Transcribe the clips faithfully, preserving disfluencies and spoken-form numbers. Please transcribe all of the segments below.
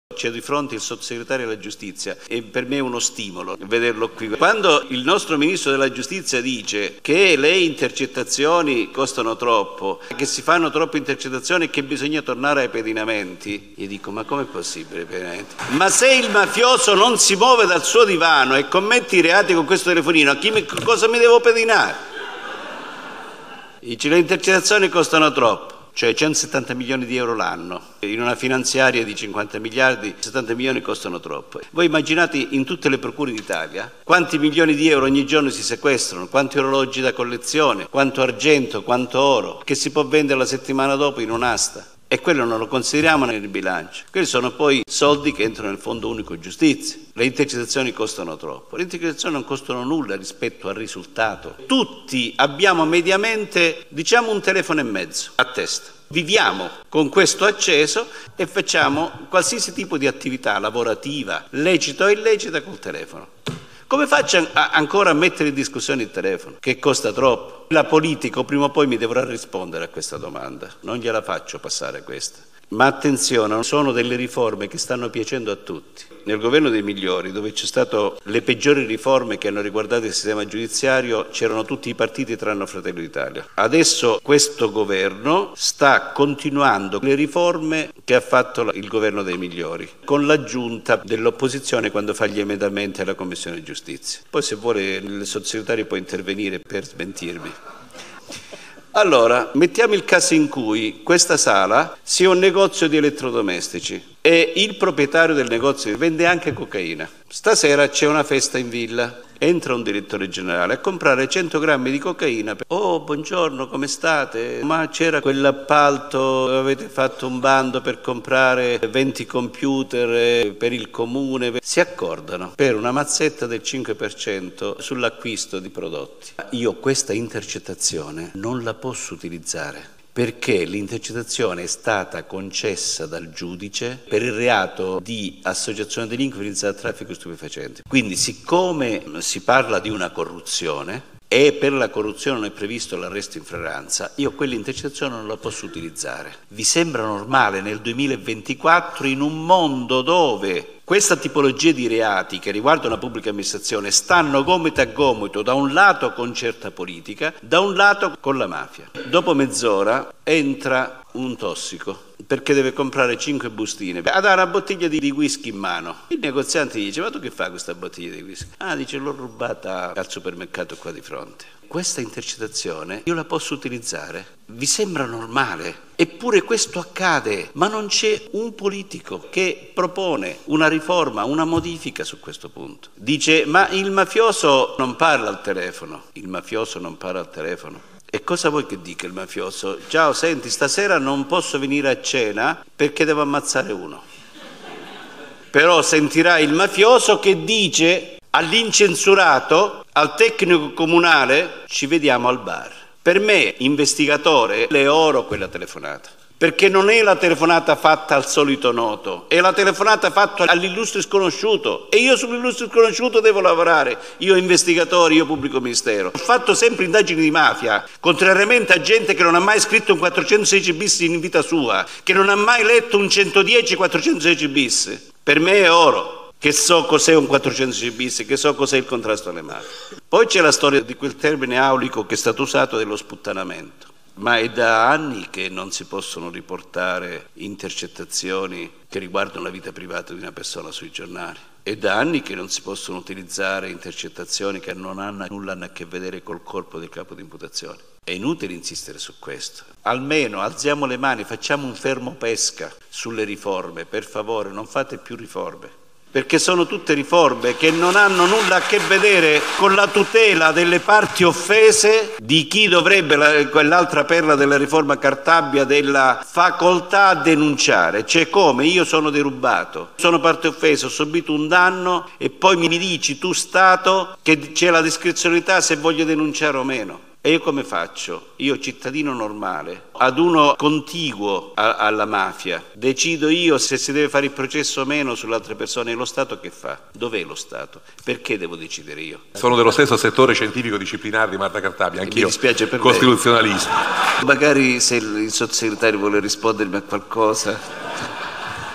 C'è di fronte il sottosegretario della giustizia e per me è uno stimolo vederlo qui. Quando il nostro ministro della giustizia dice che le intercettazioni costano troppo, che si fanno troppe intercettazioni e che bisogna tornare ai pedinamenti, io dico: ma com'è possibile i pedinamenti? Ma se il mafioso non si muove dal suo divano e commette i reati con questo telefonino, a chi mi, cosa mi devo pedinare? Dice: le intercettazioni costano troppo. Cioè centosettanta milioni di euro l'anno, in una finanziaria di cinquanta miliardi, settanta milioni costano troppo. Voi immaginate in tutte le procure d'Italia quanti milioni di euro ogni giorno si sequestrano, quanti orologi da collezione, quanto argento, quanto oro, che si può vendere la settimana dopo in un'asta. E quello non lo consideriamo nel bilancio. Quelli sono poi soldi che entrano nel Fondo Unico Giustizia. Le intercettazioni costano troppo. Le intercettazioni non costano nulla rispetto al risultato. Tutti abbiamo mediamente, diciamo, un telefono e mezzo a testa. Viviamo con questo acceso e facciamo qualsiasi tipo di attività lavorativa, lecita o illecita, col telefono. Come faccio a, ancora a mettere in discussione il telefono? Che costa troppo? La politica prima o poi mi dovrà rispondere a questa domanda. Non gliela faccio passare questa. Ma attenzione, sono delle riforme che stanno piacendo a tutti. Nel governo dei migliori, dove c'è stato le peggiori riforme che hanno riguardato il sistema giudiziario, c'erano tutti i partiti tranne Fratelli d'Italia. Adesso questo governo sta continuando le riforme che ha fatto il governo dei migliori, con l'aggiunta dell'opposizione quando fa gli emendamenti alla Commissione Giustizia. Poi se vuole il sottosegretario può intervenire per smentirmi. Allora, mettiamo il caso in cui questa sala sia un negozio di elettrodomestici e il proprietario del negozio vende anche cocaina. Stasera c'è una festa in villa, entra un direttore generale a comprare cento grammi di cocaina. Oh, buongiorno, come state? Ma c'era quell'appalto, avete fatto un bando per comprare venti computer per il comune. Si accordano per una mazzetta del cinque per cento sull'acquisto di prodotti. Io questa intercettazione non la posso utilizzare, perché l'intercettazione è stata concessa dal giudice per il reato di associazione delinquente finalizzata al traffico stupefacente. Quindi, siccome si parla di una corruzione e per la corruzione non è previsto l'arresto in flagranza, io quell'intercettazione non la posso utilizzare. Vi sembra normale nel duemilaventiquattro, in un mondo dove questa tipologia di reati che riguardano la pubblica amministrazione stanno gomito a gomito, da un lato con certa politica, da un lato con la mafia? Dopo mezz'ora entra un tossico perché deve comprare cinque bustine, ha una bottiglia di whisky in mano. Il negoziante dice: ma tu che fai questa bottiglia di whisky? Ah, dice: l'ho rubata al supermercato qua di fronte. Questa intercettazione io la posso utilizzare? Vi sembra normale? Eppure questo accade, ma non c'è un politico che propone una riforma, una modifica su questo punto. Dice: ma il mafioso non parla al telefono. Il mafioso non parla al telefono. E cosa vuoi che dica il mafioso? Ciao, senti, stasera non posso venire a cena perché devo ammazzare uno. Però sentirai il mafioso che dice all'incensurato, al tecnico comunale: ci vediamo al bar. Per me, investigatore, le oro quella telefonata, perché non è la telefonata fatta al solito noto, è la telefonata fatta all'illustre sconosciuto, e io sull'illustre sconosciuto devo lavorare, io investigatore, io pubblico ministero. Ho fatto sempre indagini di mafia, contrariamente a gente che non ha mai scritto un quattrocentosedici bis in vita sua, che non ha mai letto un centodieci quattrocentosedici bis. Per me è oro, che so cos'è un quattrocentosedici bis, che so cos'è il contrasto alle mafie. Poi c'è la storia di quel termine aulico che è stato usato dello sputtanamento. Ma è da anni che non si possono riportare intercettazioni che riguardano la vita privata di una persona sui giornali. È da anni che non si possono utilizzare intercettazioni che non hanno nulla a che vedere col corpo del capo di imputazione. È inutile insistere su questo. Almeno alziamo le mani, facciamo un fermo pesca sulle riforme. Per favore, non fate più riforme. Perché sono tutte riforme che non hanno nulla a che vedere con la tutela delle parti offese, di chi dovrebbe, la, quell'altra perla della riforma Cartabia, della facoltà a denunciare. Cioè, come? Io sono derubato, sono parte offesa, ho subito un danno e poi mi dici tu Stato che c'è la discrezionalità se voglio denunciare o meno. E io come faccio? Io cittadino normale, ad uno contiguo a, alla mafia, decido io se si deve fare il processo o meno sulle altre persone. E lo Stato che fa? Dov'è lo Stato? Perché devo decidere io? Sono dello stesso settore scientifico disciplinare di Marta Cartabia, anch'io, mi dispiace per costituzionalista. Magari se il sottosegretario vuole rispondermi a qualcosa.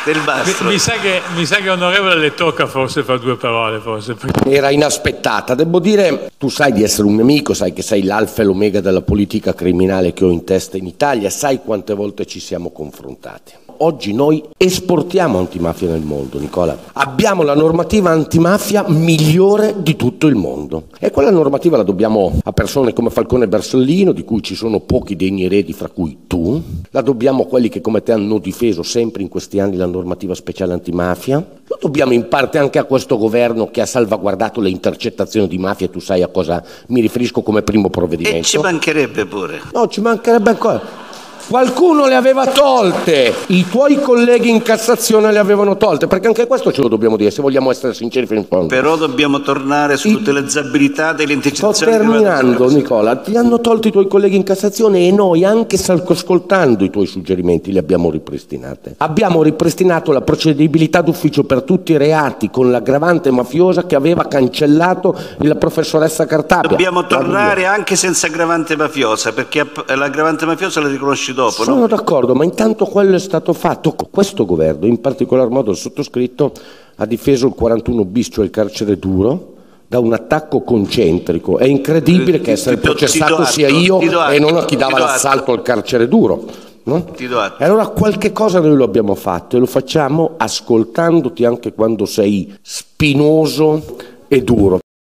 del bastro. Mi, mi, sa che, mi sa che onorevole le tocca forse fare due parole, forse. Era inaspettata, devo dire, tu sai di essere un mio amico, sai che sei l'alfa e l'omega della politica criminale che ho in testa in Italia, sai quante volte ci siamo confrontati. Oggi noi esportiamo antimafia nel mondo, Nicola. Abbiamo la normativa antimafia migliore di tutto il mondo. E quella normativa la dobbiamo a persone come Falcone e Bersellino, di cui ci sono pochi degni eredi, fra cui tu. La dobbiamo a quelli che come te hanno difeso sempre in questi anni la normativa speciale antimafia. Lo dobbiamo in parte anche a questo governo che ha salvaguardato le intercettazioni di mafia. Tu sai a cosa mi riferisco come primo provvedimento. E ci mancherebbe pure. No, ci mancherebbe ancora. Qualcuno le aveva tolte, i tuoi colleghi in Cassazione le avevano tolte, perché anche questo ce lo dobbiamo dire, se vogliamo essere sinceri fino in fondo. Però dobbiamo tornare sull'utilizzabilità delle intercettazioni. Sto terminando, Nicola, ti hanno tolto i tuoi colleghi in Cassazione e noi, anche ascoltando i tuoi suggerimenti, li abbiamo ripristinate. Abbiamo ripristinato la procedibilità d'ufficio per tutti i reati con l'aggravante mafiosa che aveva cancellato la professoressa Cartabia. Dobbiamo tornare anche senza aggravante mafiosa, perché l'aggravante mafiosa la riconosci dopo, sono no? d'accordo, ma intanto quello è stato fatto. Questo governo, in particolar modo il sottoscritto, ha difeso il quarantuno bis, cioè il carcere duro, da un attacco concentrico. È incredibile che essere processato sia io e non a chi dava l'assalto al carcere duro. No? Ti do atto. E allora qualche cosa noi lo abbiamo fatto e lo facciamo ascoltandoti anche quando sei spinoso e duro.